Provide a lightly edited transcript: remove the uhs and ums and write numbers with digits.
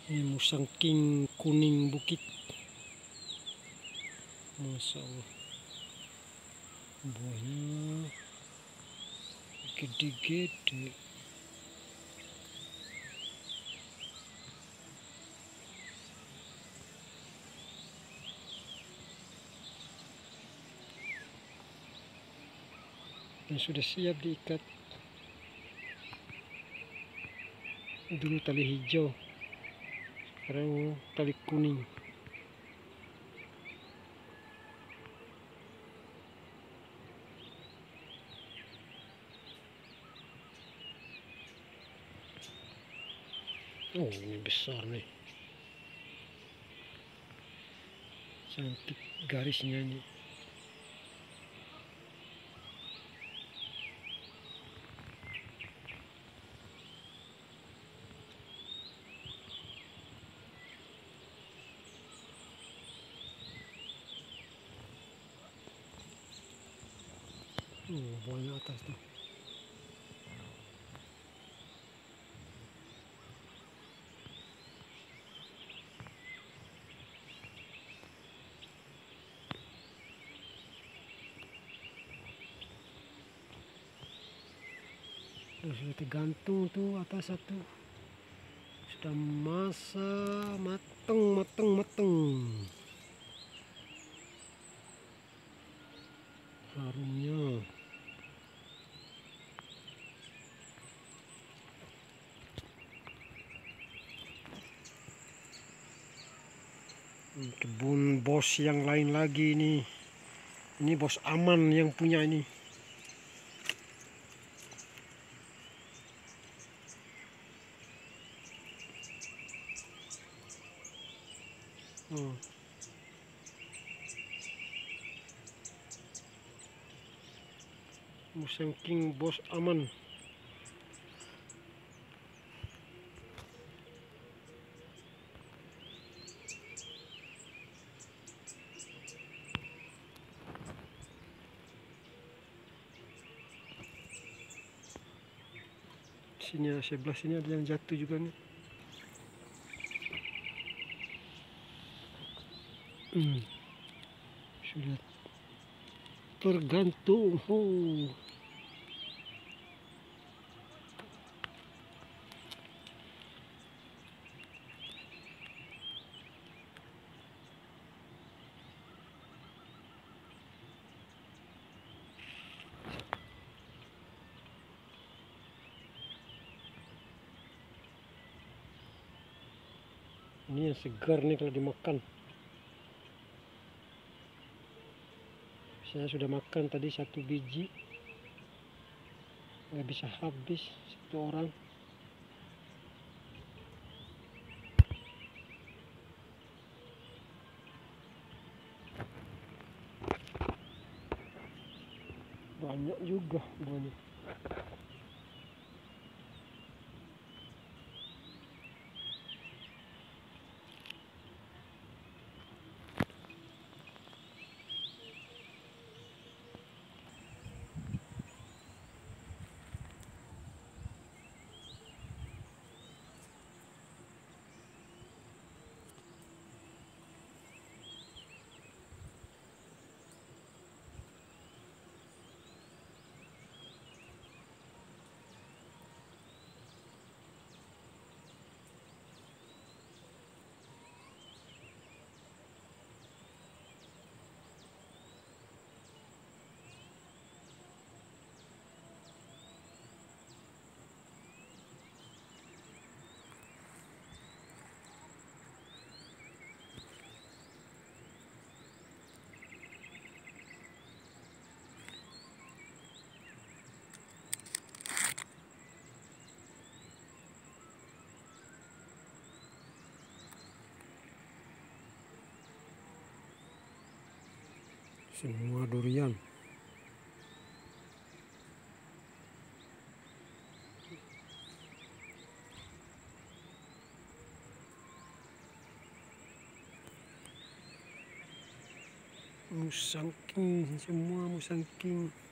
Ini musang king kuning bukit. Masya Allah, buahnya gede-gede. Dan sudah siap diikat. Dulu tali hijau, sekarang tali kuning. Oh, ini besar nih, cantik garisnya ini. Buahnya atas tuh. Sudah tergantung tuh atas satu. Sudah mateng. Harumnya. Kebun bos yang lain lagi nih. Ini bos Aman yang punya ini. Musang king bos Aman. Sini sebelah sini ada yang jatuh juga nih. Sudah tergantung. Ini yang segar nih kalau dimakan. Saya sudah makan tadi 1 biji, nggak bisa habis 1 orang. Banyak juga buahnya. Semua durian. Musang king, semua musang king.